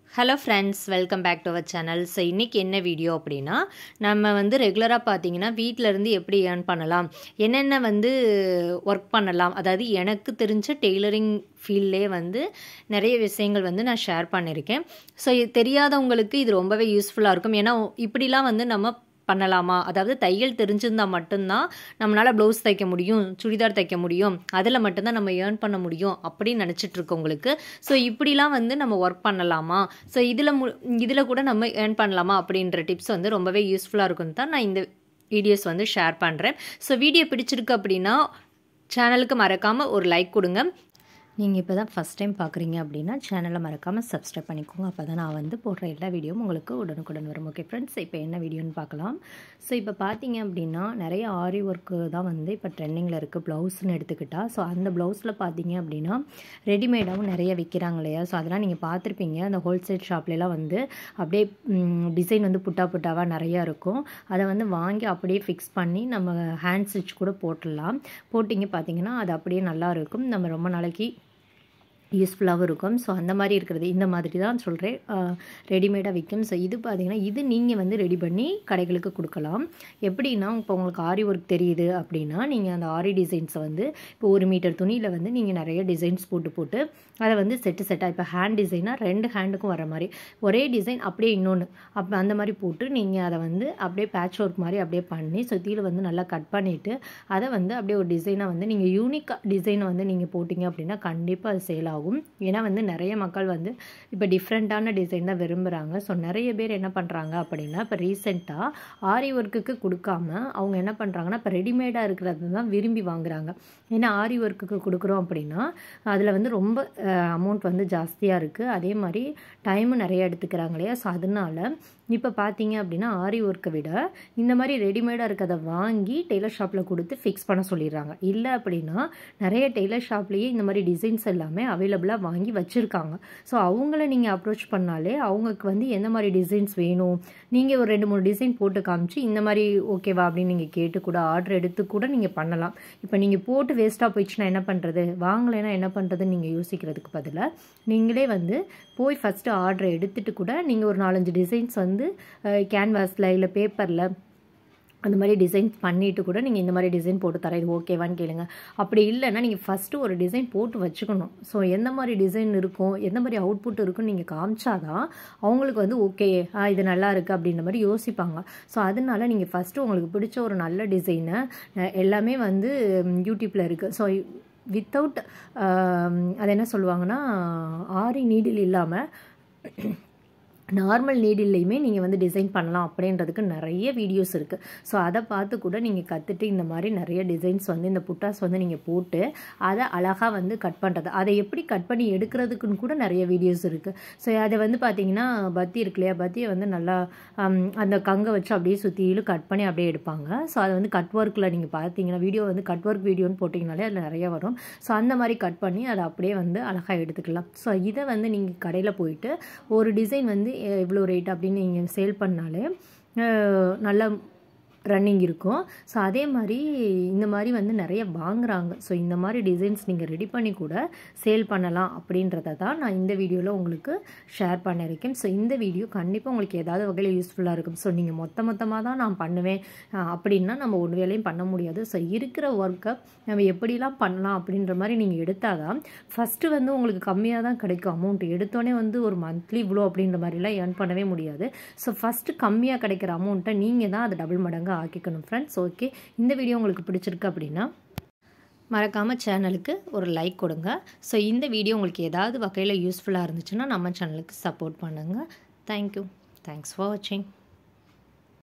Hello friends, welcome back to our channel. So இன்றைக்கி என்ன video அப்படின்னா, நம்ம ரெகுலராக பார்த்தீங்கன்னா வீட்டிலேருந்து எப்படி ஏர்ன் பண்ணலாம், என்னென்ன ஒர்க் பண்ணலாம், அதாவது எனக்கு தெரிஞ்ச டெய்லரிங் ஃபீல்ட்லேயே நிறைய விஷயங்கள் நான் ஷேர் பண்ணியிருக்கேன். ஸோ இது தெரியாதவங்களுக்கு இது ரொம்பவே யூஸ்ஃபுல்லாக இருக்கும். ஏன்னா இப்படிலாம் நம்ம பண்ணலாமா, அதாவது தையல் தெரிஞ்சிருந்தால் மட்டும்தான் நம்மளால் ப்ளவுஸ் தைக்க முடியும், சுடிதார் தைக்க முடியும், அதில் மட்டும்தான் நம்ம ஏர்ன் பண்ண முடியும் அப்படின்னு நினச்சிட்ருக்கவங்களுக்கு ஸோ இப்படிலாம் நம்ம ஒர்க் பண்ணலாமா, ஸோ இதில் கூட நம்ம ஏர்ன் பண்ணலாமா அப்படின்ற டிப்ஸ் ரொம்பவே யூஸ்ஃபுல்லாக இருக்குன்னு தான் நான் இந்த வீடியோஸ் ஷேர் பண்ணுறேன். ஸோ வீடியோ பிடிச்சிருக்கு அப்படின்னா சேனலுக்கு மறக்காமல் ஒரு லைக் கொடுங்க. நீங்கள் இப்போ தான் ஃபஸ்ட் டைம் பார்க்குறீங்க அப்படின்னா சேனலை மறக்காமல் சப்ஸ்கிரைப் பண்ணிக்கோங்க. அப்போ தான் நான் போடுற எல்லா வீடியோவும் உங்களுக்கு உடனுக்குடன் வரும். ஓகே ஃப்ரெண்ட்ஸ், இப்போ என்ன வீடியோன்னு பார்க்கலாம். ஸோ இப்போ பார்த்தீங்க அப்படின்னா நிறைய ஆரி ஒர்க்கு தான் இப்போ ட்ரெண்டிங்கில் இருக்குது. ப்ளவுஸ்ன்னு எடுத்துக்கிட்டால் ஸோ அந்த ப்ளவுஸில் பார்த்தீங்க அப்படின்னா ரெடிமேடாகவும் நிறைய விற்கிறாங்க இல்லையா. ஸோ அதெல்லாம் நீங்கள் பார்த்துருப்பீங்க. அந்த ஹோல்சேல் ஷாப்லாம் அப்படியே டிசைன் புட்டாவாக நிறையா இருக்கும். அதை வாங்கி அப்படியே ஃபிக்ஸ் பண்ணி நம்ம ஹேண்ட் ஸ்டிச் கூட போட்டுடலாம். போட்டிங்க பார்த்தீங்கன்னா அது அப்படியே நல்லா இருக்கும், நம்ம ரொம்ப நாளைக்கு யூஸ்ஃபுல்லாகவும் இருக்கும். ஸோ அந்த மாதிரி இருக்கிறது இந்த மாதிரி தான் சொல்கிறேன், ரெடிமேடாக விற்கும். ஸோ இது பார்த்திங்கன்னா இது நீங்கள் ரெடி பண்ணி கடைகளுக்கு கொடுக்கலாம். எப்படின்னா இப்போ உங்களுக்கு ஆரி ஒர்க் தெரியுது அப்படின்னா நீங்கள் அந்த ஆரி டிசைன்ஸை இப்போ 1 மீட்டர் துணியில் நீங்கள் நிறைய டிசைன்ஸ் போட்டு அதை செட்டாக இப்போ ஹேண்ட் டிசைனாக 2 ஹேண்டுக்கும் வர மாதிரி ஒரே டிசைன் அப்படியே இன்னொன்று அந்த மாதிரி போட்டு நீங்கள் அதை அப்படியே பேட்ச் ஒர்க் மாதிரி அப்படியே பண்ணி சுற்றியில் நல்லா கட் பண்ணிவிட்டு அதை அப்படியே ஒரு டிசைனாக நீங்கள் யூனிக்காக டிசைனை நீங்கள் போட்டிங்க அப்படின்னா கண்டிப்பாக அது சேல் ஆகும். ஏன்னா நிறைய மக்கள் இப்போ டிஃப்ரெண்ட்டான டிசைன் தான் விரும்புகிறாங்க. ஸோ நிறைய பேர் என்ன பண்ணுறாங்க அப்படின்னா இப்போ ரீசெண்டாக ஆரி ஒர்க்குக்கு கொடுக்காம அவங்க என்ன பண்ணுறாங்கன்னா இப்போ ரெடிமேடாக இருக்கிறது தான் விரும்பி வாங்குறாங்க. ஏன்னா ஆரி ஒர்க்குக்கு கொடுக்குறோம் அப்படின்னா அதில் ரொம்ப அமௌண்ட் ஜாஸ்தியாக இருக்குது, அதே மாதிரி டைமும் நிறைய எடுத்துக்கிறாங்க இல்லையா. ஸோ அதனால இப்போ பார்த்தீங்க அப்படின்னா ஆரி ஒர்க்கை விட இந்த மாதிரி ரெடிமேடாக இருக்கிறத வாங்கி டெய்லர் ஷாப்பில் கொடுத்து ஃபிக்ஸ் பண்ண சொல்லிடுறாங்க. இல்லை அப்படின்னா நிறைய டெய்லர் ஷாப்லேயே இந்த மாதிரி டிசைன்ஸ் எல்லாமே அவைலபிளாக வாங்கி வச்சுருக்காங்க. ஸோ அவங்கள நீங்கள் அப்ரோச் பண்ணாலே அவங்களுக்கு எந்த மாதிரி டிசைன்ஸ் வேணும், நீங்கள் ஒரு 2-3 டிசைன் போட்டு காமிச்சு இந்த மாதிரி ஓகேவா அப்படின்னு நீங்கள் கேட்டு கூட ஆர்டர் எடுத்து கூட நீங்கள் பண்ணலாம். இப்போ நீங்கள் போட்டு வேஸ்ட்டாக போயிடுச்சுன்னா என்ன பண்ணுறது, வாங்கலைன்னா என்ன பண்ணுறதுன்னு நீங்கள் யோசிக்கிறதுக்கு பதிலாக நீங்களே போய் ஃபஸ்ட்டு ஆர்டரை எடுத்துகிட்டு கூட நீங்கள் ஒரு 4-5 டிசைன்ஸ் கேன்வாஸில் இல்லை பேப்பரில் அந்த மாதிரி டிசைன்ஸ் பண்ணிவிட்டு கூட நீங்கள் இந்த மாதிரி டிசைன் போட்டு தரேன், இது ஓகேவான்னு கேளுங்க. அப்படி இல்லைன்னா நீங்கள் ஃபஸ்ட்டு ஒரு டிசைன் போட்டு வச்சுக்கணும். ஸோ எந்த மாதிரி டிசைன் இருக்கும், எந்த மாதிரி அவுட்புட் இருக்குன்னு நீங்கள் காமிச்சாதான் அவங்களுக்கு ஓகே இது நல்லா இருக்குது அப்படின்ற மாதிரி யோசிப்பாங்க. ஸோ அதனால நீங்கள் ஃபஸ்ட்டு உங்களுக்கு பிடிச்ச ஒரு நல்ல டிசைனை எல்லாமே யூடியூப்பில் இருக்குது. ஸோ வித்தவுட் அது என்ன சொல்லுவாங்கன்னா ஆரி நீடில் இல்லாமல் நார்மல் நீடில்லையுமே நீங்கள் டிசைன் பண்ணலாம் அப்படின்றதுக்கு நிறைய வீடியோஸ் இருக்குது. ஸோ அதை பார்த்து கூட நீங்கள் கற்றுட்டு இந்த மாதிரி நிறைய டிசைன்ஸ் இந்த புட்டாஸ் நீங்கள் போட்டு அதை அழகாக கட் பண்ணுறது, அதை எப்படி கட் பண்ணி எடுக்கிறதுக்குன்னு கூட நிறைய வீடியோஸ் இருக்குது. ஸோ அதை பார்த்தீங்கன்னா பத்தி இருக்கு இல்லையா, பத்தியை நல்லா அந்த கங்கை வச்சு அப்படியே சுற்றிலும் கட் பண்ணி அப்படியே எடுப்பாங்க. ஸோ அது கட் ஒர்க்கில் நீங்கள் பார்த்தீங்கன்னா வீடியோ கட் ஒர்க் வீடியோன்னு போட்டிங்கனாலே அதில் நிறைய வரும். ஸோ அந்த மாதிரி கட் பண்ணி அதை அப்படியே அழகாக எடுத்துக்கலாம். ஸோ இதை நீங்கள் கடையில் போயிட்டு ஒரு டிசைன் எவ்வளோ ரேட் அப்படின்னு நீங்கள் சேல் பண்ணாலே நல்லா ரன்னிங் இருக்கும். ஸோ அதே மாதிரி இந்த மாதிரி நிறைய வாங்குறாங்க. ஸோ இந்த மாதிரி டிசைன்ஸ் நீங்கள் ரெடி பண்ணி கூட சேல் பண்ணலாம் அப்படின்றத தான் நான் இந்த வீடியோவில் உங்களுக்கு ஷேர் பண்ணியிருக்கேன். ஸோ இந்த வீடியோ கண்டிப்பாக உங்களுக்கு ஏதாவது வகையில் யூஸ்ஃபுல்லாக இருக்கும். ஸோ நீங்கள் மொத்தமாக தான் நான் பண்ணுவேன் அப்படின்னா நம்ம ஒரு வேலையும் பண்ண முடியாது. ஸோ இருக்கிற ஒர்க்கை நம்ம எப்படிலாம் பண்ணலாம் அப்படின்ற மாதிரி நீங்கள் எடுத்தால் தான் ஃபஸ்ட்டு உங்களுக்கு கம்மியாக தான் கிடைக்கும் அமௌண்ட். எடுத்தோடனே ஒரு மந்த்லி இவ்வளோ அப்படின்ற மாதிரிலாம் ஏர்ன் பண்ணவே முடியாது. ஸோ ஃபஸ்ட்டு கம்மியாக கிடைக்கிற அமௌண்ட்டை நீங்கள் தான் அது டபுள் மடங்கு ஆக்கிக்கணும் ஃப்ரெண்ட்ஸ். ஓகே, இந்த வீடியோ உங்களுக்கு பிடிச்சிருக்கு அப்படின்னா மறக்காமல் சேனலுக்கு ஒரு லைக் கொடுங்க. ஸோ இந்த வீடியோ உங்களுக்கு ஏதாவது வகையில் யூஸ்ஃபுல்லாக இருந்துச்சுன்னா நம்ம சேனலுக்கு சப்போர்ட் பண்ணுங்கள். தேங்க்யூ. தேங்க்ஸ் ஃபார் வாட்சிங்.